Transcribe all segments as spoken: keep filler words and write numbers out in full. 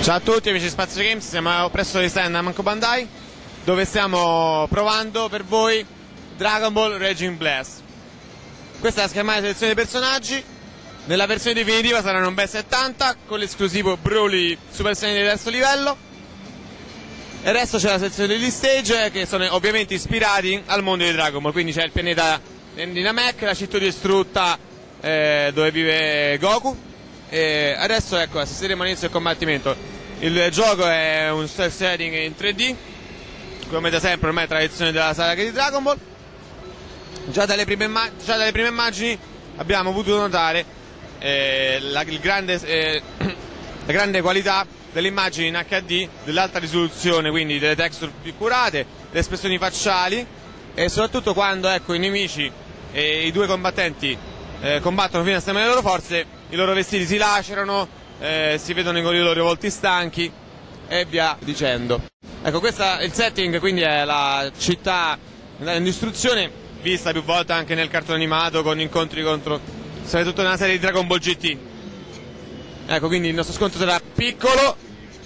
Ciao a tutti amici di Spazio Games, siamo presso gli stand Namco Bandai, dove stiamo provando per voi Dragon Ball Raging Blast. Questa è la schermata di selezione dei personaggi. Nella versione definitiva saranno un bel settanta con l'esclusivo Broly Super Saiyan di terzo livello. E il resto c'è la sezione degli stage, che sono ovviamente ispirati al mondo di Dragon Ball. Quindi c'è il pianeta di Namek, la città distrutta eh, dove vive Goku. E adesso ecco, assisteremo all'inizio del combattimento. Il gioco è un stealth setting in tre D, come da sempre ormai è tradizione della saga di Dragon Ball. Già dalle prime, già dalle prime immagini abbiamo potuto notare eh, la, il grande, eh, la grande qualità delle immagini in H D, dell'alta risoluzione, quindi delle texture più curate, delle espressioni facciali, e soprattutto quando ecco, i nemici e i due combattenti eh, combattono fino a stemare le loro forze, i loro vestiti si lacerano, eh, si vedono i loro volti stanchi e via dicendo. Ecco, questo il setting, quindi è la città in istruzione, vista più volte anche nel cartone animato con incontri contro, sarà tutta una serie di Dragon Ball G T. Ecco, quindi il nostro scontro sarà Piccolo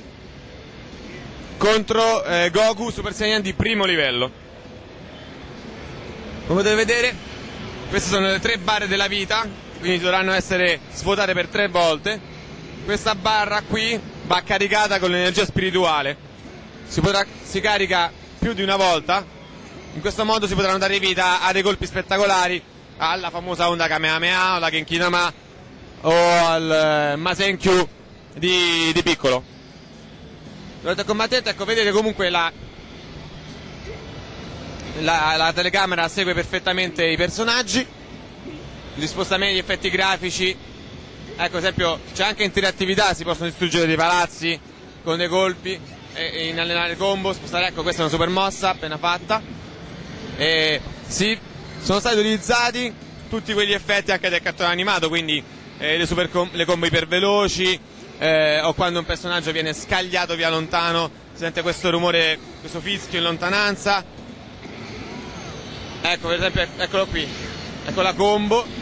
contro eh, Goku Super Saiyan di primo livello. Come potete vedere, queste sono le tre barre della vita, quindi dovranno essere svuotate per tre volte. Questa barra qui va caricata con l'energia spirituale, si, potrà, si carica più di una volta. In questo modo si potranno dare vita a dei colpi spettacolari, alla famosa onda Kamehameha, o la Genkinama o al uh, Masenkyu di, di Piccolo. Durante il combattimento, ecco, vedete comunque la, la, la telecamera segue perfettamente i personaggi, gli spostamenti, gli effetti grafici. Ecco, ad esempio, c'è anche interattività, si possono distruggere dei palazzi con dei colpi, e, e allenare combo, spostare. Ecco, questa è una super mossa appena fatta. E sì, sono stati utilizzati tutti quegli effetti anche del cartone animato, quindi eh, le, super com le combo iperveloci, eh, o quando un personaggio viene scagliato via lontano, si sente questo rumore, questo fischio in lontananza. Ecco, per esempio, eccolo qui, ecco la combo.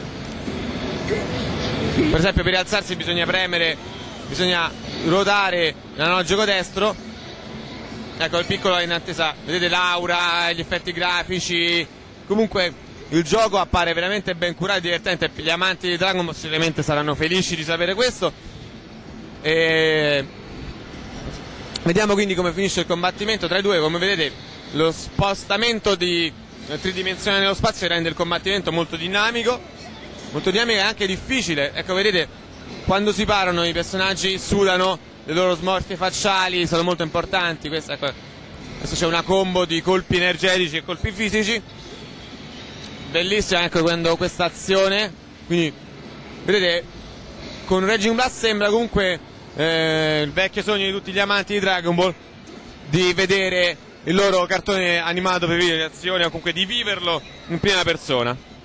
Per esempio, per rialzarsi bisogna premere, bisogna ruotare l'analogico destro. Ecco, il Piccolo è in attesa, vedete l'aura, gli effetti grafici. Comunque il gioco appare veramente ben curato e divertente. Gli amanti di Dragon Ball sicuramente saranno felici di sapere questo. E vediamo quindi come finisce il combattimento tra i due. Come vedete, lo spostamento di tridimensionale nello spazio rende il combattimento molto dinamico. Molto dinamico e anche difficile. Ecco, vedete, quando si parano i personaggi sudano, le loro smorfie facciali sono molto importanti. Questa, ecco, adesso c'è una combo di colpi energetici e colpi fisici. Bellissima, ecco, quando questa azione. Quindi, vedete, con Raging Blast sembra comunque eh, il vecchio sogno di tutti gli amanti di Dragon Ball, di vedere il loro cartone animato per vivere le azioni, o comunque di viverlo in prima persona.